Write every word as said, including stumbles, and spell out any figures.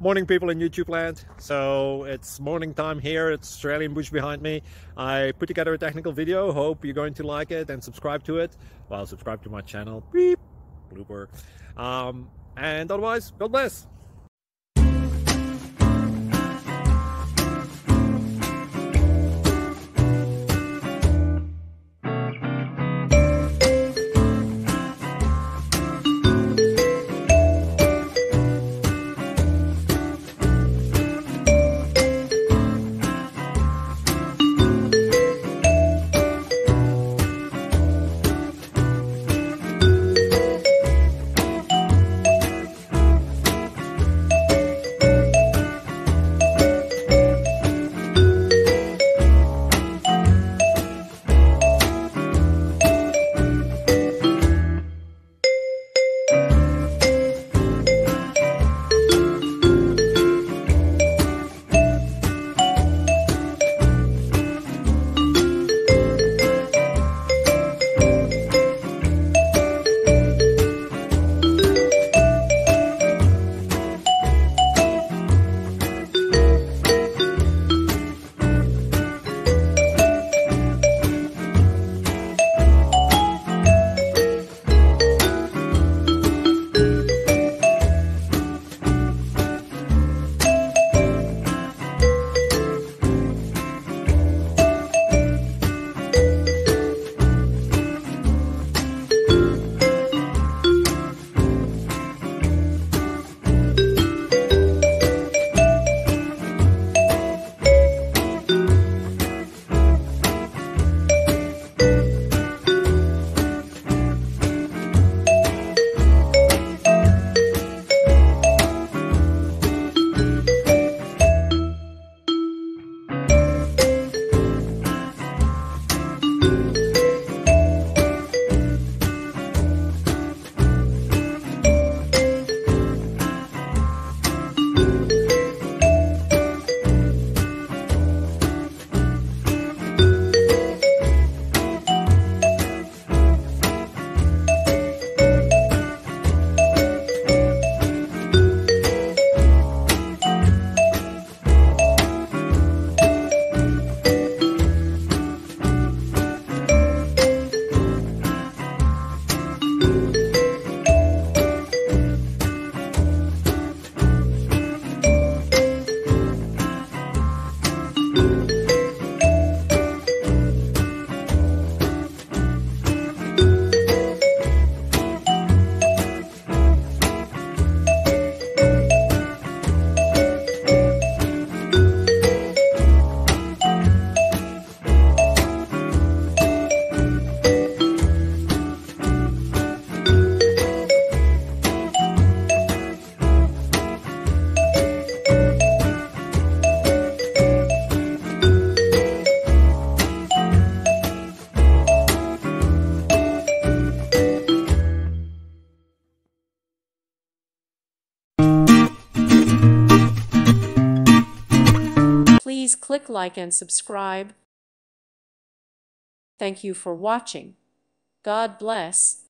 Morning, people in YouTube land. So it's morning time here. It's Australian bush behind me. I put together a technical video. Hope you're going to like it and subscribe to it. Well, subscribe to my channel. Beep. Blooper. Um, and otherwise, God bless. Please click like and subscribe. Thank you for watching. God bless.